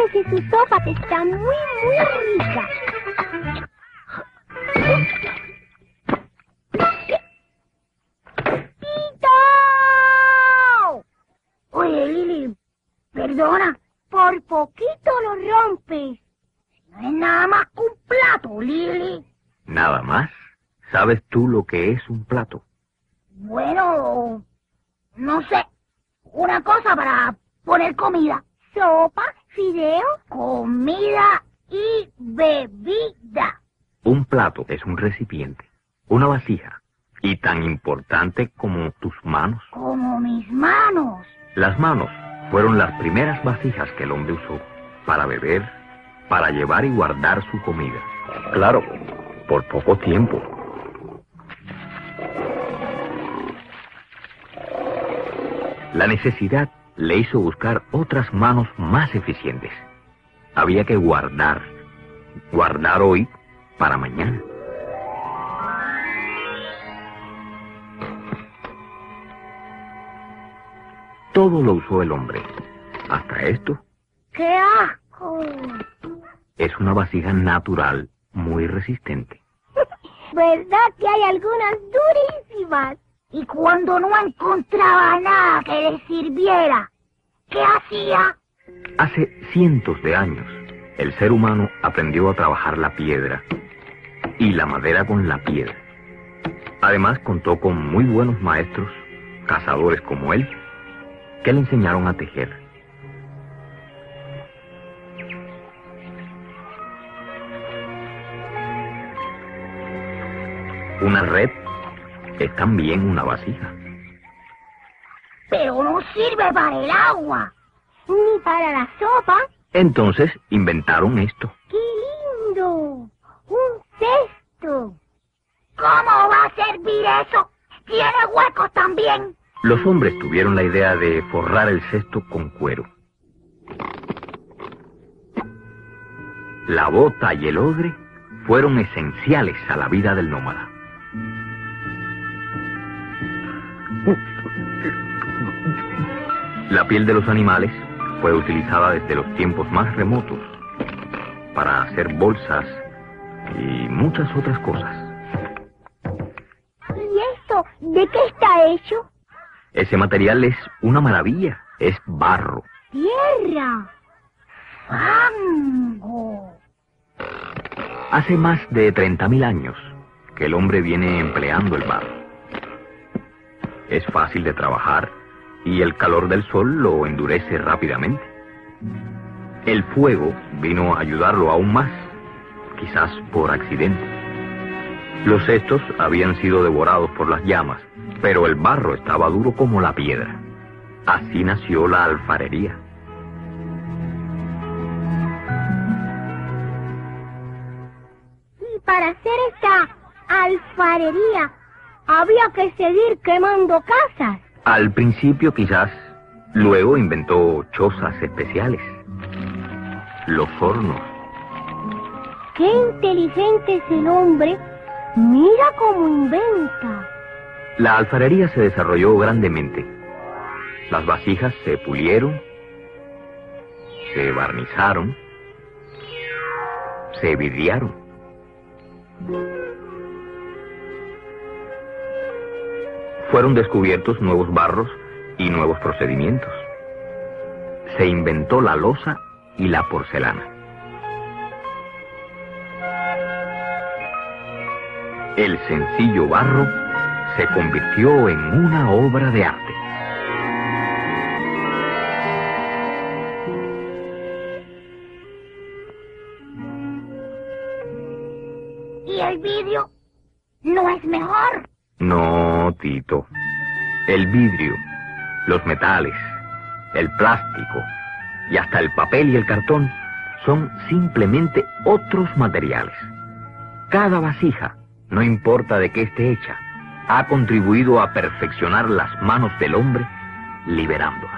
Prepárese su sopa que está muy rica. ¡Tito! Oye, Lili, perdona, por poquito lo rompes. No es nada más que un plato, Lili. ¿Nada más? ¿Sabes tú lo que es un plato? Bueno, no sé. Una cosa para poner comida. Sopa, fideo, comida y bebida. Un plato es un recipiente, una vasija, y tan importante como tus manos. Como mis manos. Las manos fueron las primeras vasijas que el hombre usó para beber, para llevar y guardar su comida. Claro, por poco tiempo. La necesidad le hizo buscar otras manos más eficientes. Había que guardar hoy para mañana. Todo lo usó el hombre, hasta esto. ¡Qué asco! Es una vasija natural muy resistente. ¿Verdad que hay algunas durísimas? Y cuando no encontraba nada que le sirviera, ¿qué hacía? Hace cientos de años, el ser humano aprendió a trabajar la piedra y la madera con la piedra. Además, contó con muy buenos maestros, cazadores como él, que le enseñaron a tejer. Una red es también una vasija. Pero no sirve para el agua, ni para la sopa. Entonces inventaron esto. ¡Qué lindo! ¡Un cesto! ¿Cómo va a servir eso? ¡Tiene huecos también! Los hombres tuvieron la idea de forrar el cesto con cuero. La bota y el odre fueron esenciales a la vida del nómada. La piel de los animales fue utilizada desde los tiempos más remotos para hacer bolsas y muchas otras cosas. ¿Y esto de qué está hecho? Ese material es una maravilla, es barro. ¡Tierra! ¡Fango! Hace más de 30.000 años que el hombre viene empleando el barro. Es fácil de trabajar y el calor del sol lo endurece rápidamente. El fuego vino a ayudarlo aún más, quizás por accidente. Los cestos habían sido devorados por las llamas, pero el barro estaba duro como la piedra. Así nació la alfarería. Y para hacer esta alfarería había que seguir quemando casas. Al principio quizás, luego inventó chozas especiales, los hornos. ¡Qué inteligente es el hombre! ¡Mira cómo inventa! La alfarería se desarrolló grandemente. Las vasijas se pulieron, se barnizaron, se vidriaron. Fueron descubiertos nuevos barros y nuevos procedimientos. Se inventó la loza y la porcelana. El sencillo barro se convirtió en una obra de arte. ¿Y el vidrio no es mejor? No, Tito. El vidrio, los metales, el plástico y hasta el papel y el cartón son simplemente otros materiales. Cada vasija, no importa de qué esté hecha, ha contribuido a perfeccionar las manos del hombre, liberándolas.